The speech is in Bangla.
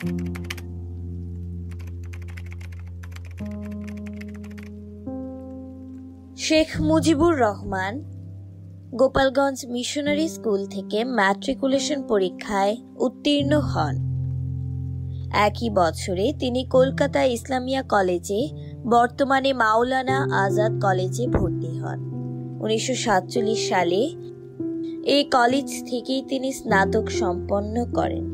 শেখ মুজিবুর রহমান গোপালগঞ্জ মিশনারি স্কুল থেকে ম্যাট্রিকুলেশন পরীক্ষায় উত্তীর্ণ হন। একই বছরে তিনি কলকাতা ইসলামিয়া কলেজে, বর্তমানে মাওলানা আজাদ কলেজে ভর্তি হন। 1947 সালে এই কলেজ থেকেই তিনি স্নাতক সম্পন্ন করেন।